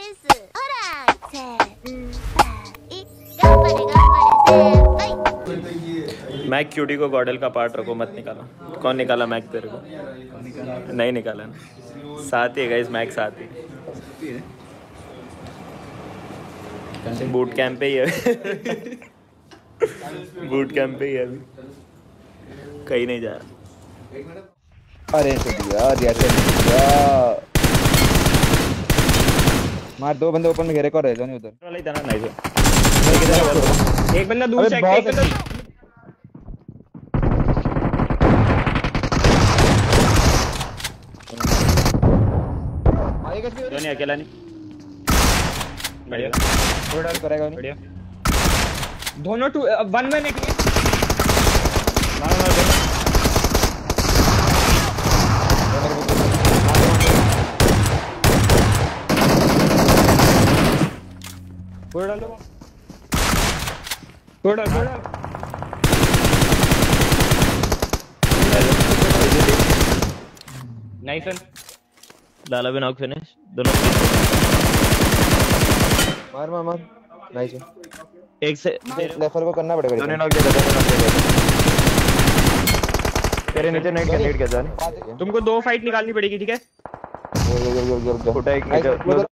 Mac cutie को गॉडल का part रखो, मत निकाला। कौन निकाला मैक तेरे को? नहीं निकाला ना, साथ ही है गाइस, मैक साथ ही। बूट कैंप पे ही है। बूट कैंप पे ही है अभी, कहीं नहीं जा रहा। अरे यार मार, दो बंदे ऊपर में घेरे को रह जाओ नहीं उधर वाला ही था ना। नाइस, एक बंदा दूर से, एक बंदा नहीं, अकेला नहीं। बढ़िया, थोड़ा करेगा नहीं। बढ़िया, दोनों 1-1 एक थोड़ा नाइस वन। लाला भी नॉक, फिनिश दोनों। मार नाइस। एक से लेफर को करना पड़ेगा। दोनों नॉक दे दो। तेरे नीचे नेट के जाने। तुमको 2 फाइट निकालनी पड़ेगी, ठीक है? एक